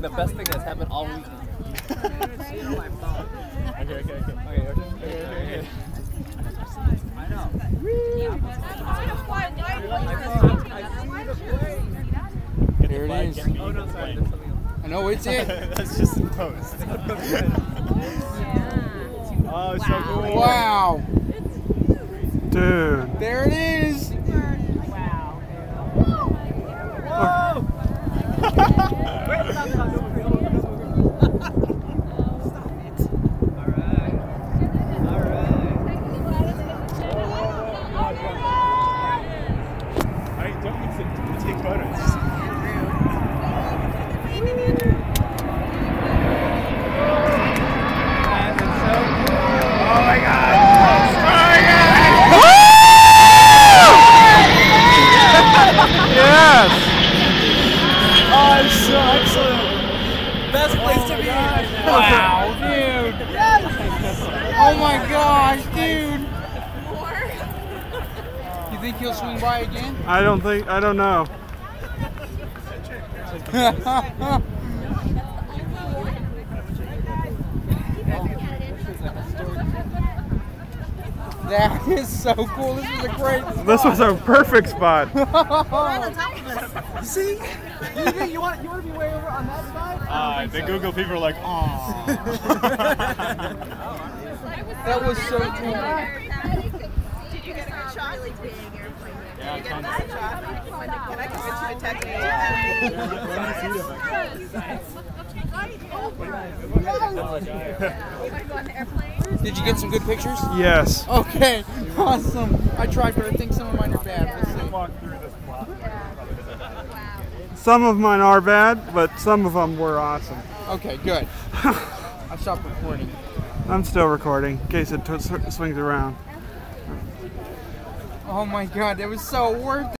the best thing that's happened all week. Okay. I know. There it is. Oh no, sorry. I know it's it. That's just a post. Oh, it's so cool. Wow. Dude. There it is. Wow. Whoa! I don't need to take photos. Oh my god! Yes! Oh, it's so excellent! Best place to be. Wow, dude. Oh my gosh, dude. You think he'll swing by again? I don't know. That is so cool. This was a great spot. This was a perfect spot. See? You want to be way over on that side? The Google people are like, oh. That was so cool. Did you get a good shot? Really big airplane. Yeah, Did you get a good shot? Can I convince you to text me? Did you get some good pictures? Yes. Okay, awesome. I tried, but I think some of mine are bad. Let's see. Some of mine are bad, but some of them were awesome. Okay, good. I stopped recording. I'm still recording in case it swings around. Oh my god, that was so worth it.